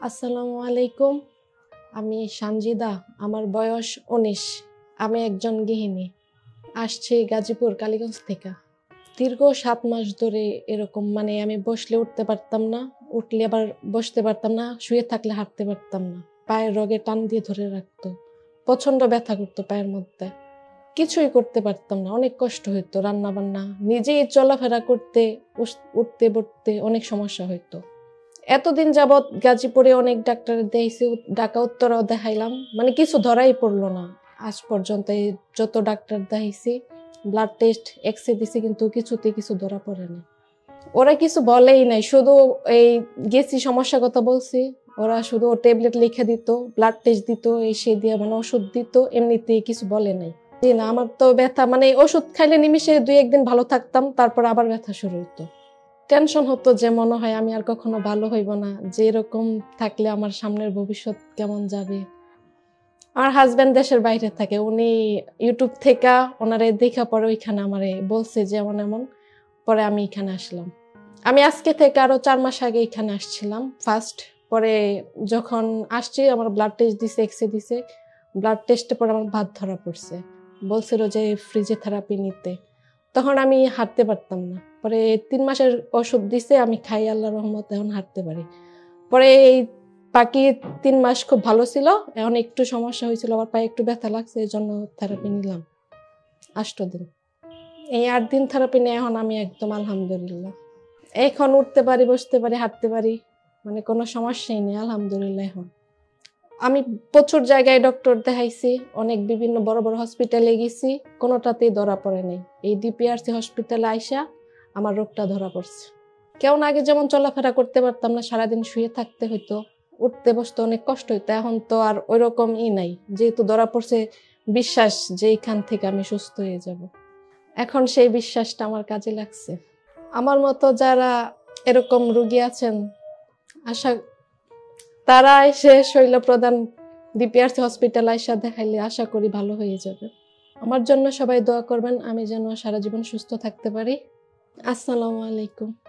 আসসালামু আলাইকুম। আমি সানজিদা। আমার বয়স ১৯। আমি একজন গৃহিণী। আসছি গাজীপুর কালীগঞ্জ থেকে। দীর্ঘ ৭ মাস ধরে এরকম আমি বসলে উঠতে পারতাম না, উঠলে আবার বসতে পারতাম না, শুয়ে থাকলে হাঁটতে পারতাম না। পায়ের রগে টান দিয়ে ধরে রাখতো। প্রচন্ড ব্যথা করতো পায়ের মধ্যে। কিছুই করতে পারতাম না, অনেক কষ্ট হইতো। রান্না বান্না নিজেই চলাফেরা করতে, উঠতে বসতে অনেক সমস্যা হইতো। এতদিন যাবৎ গাজীপুরে অনেক ডাক্তার দেখাইছি, ঢাকা উত্তরাও দেখাইলাম, কিছু ধরাই পড়লো না। আজ পর্যন্ত যত ডাক্তার দেখাইছি, ব্লাড টেস্ট, এক্সরে দিছি, কিন্তু কিছুতে কিছু ধরা পড়ে না। ওরা কিছু বলেই নাই, শুধু এই গেছি সমস্যার কথা বলছি, ওরা শুধু ট্যাবলেট লিখে দিত, ব্লাড টেস্ট দিত, এই সে দিয়ে ওষুধ দিত, এমনিতেই কিছু বলে নাই। না, আমার তো ব্যথা ওষুধ খাইলে নিমিশে ২-১ দিন ভালো থাকতাম, তারপর আবার ব্যথা শুরু হইতো। টেনশন হতো যে মনে হয় আমি আর কখনো ভালো হইব না, যে এরকম থাকলে আমার সামনের ভবিষ্যৎ কেমন যাবে। আমার হাজবেন্ড দেশের বাইরে থাকে, উনি ইউটিউব থেকে ওনারে দেখা পরে ওইখানে আমারে বলছে যে এমন এমন, পরে আমি এখানে আসলাম। আমি আজকে থেকে আরো ৪ মাস আগে এখানে আসছিলাম ফার্স্ট। পরে যখন আসছি আমার ব্লাড টেস্ট দিছে, এক্সরে দিছে। ব্লাড টেস্টে পরে আমার ভাত ধরা পড়ছে, বলছিল যে ফ্রিজে থেরাপি নিতে। তখন আমি হাঁটতে পারতাম না। পরে ৩ মাসের ওষুধ দিছে, আমি খাই, আল্লাহর রহমতে এখন হাঁটতে পারি। পরে এই বাকি ৩ মাস খুব ভালো ছিল, এখন একটু সমস্যা হয়েছিল, আবার পায়ে একটু ব্যথা লাগছে, এই জন্য থেরাপি নিলাম ৮ দিন। এই ৮ দিন থেরাপি নিয়ে এখন আমি একদম আলহামদুলিল্লাহ, এখন উঠতে পারি, বসতে পারি, হাঁটতে পারি, কোনো সমস্যাই নেই আলহামদুলিল্লাহ। এখন আমি প্রচুর জায়গায় ডক্টর দেখাইছি, অনেক বিভিন্ন বড় বড় হসপিটালে গেছি, কোনোটাতেই ধরা পড়ে নাই। এই ডিপিআরসি হসপিটালে আইসা আমার রোগটা ধরা পড়ছে। কেমন আগে যেমন চলাফেরা করতে পারতাম না, সারাদিন শুয়ে থাকতে হইতো, উঠতে বসতে অনেক কষ্ট হইতো, এখন তো আর ওইরকম নাই। যেহেতু ধরা পড়ছে, বিশ্বাস যে এইখান থেকে আমি সুস্থ হয়ে যাব। এখন সেই বিশ্বাসটা আমার কাজে লাগছে। আমার মতো যারা এরকম রোগী আছেন, তারা এসে শৈল প্রধান ডিপিআরসি হসপিটাল আইসা দেখাইলে আশা করি ভালো হয়ে যাবে। আমার জন্য সবাই দোয়া করবেন, আমি যেন সারা জীবন সুস্থ থাকতে পারি। আসসালামু আলাইকুম।